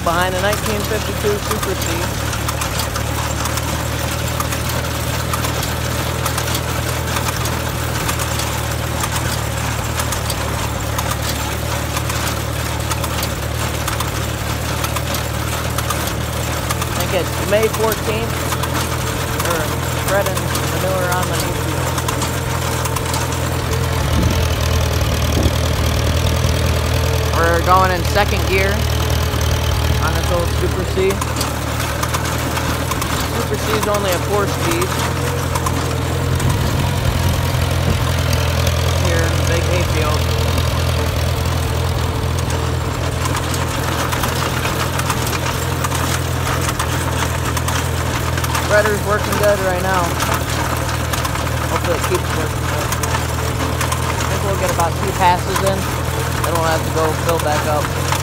behind a 1952 Super C. I think it's May 14th. We're spreading manure on the new field. We're going in second gear on this old Super C. Super C is only a 4-speed. Here in the big hayfield. Spreader's working good right now. Hopefully it keeps working good. I think we'll get about 2 passes in. Then we'll have to go fill back up.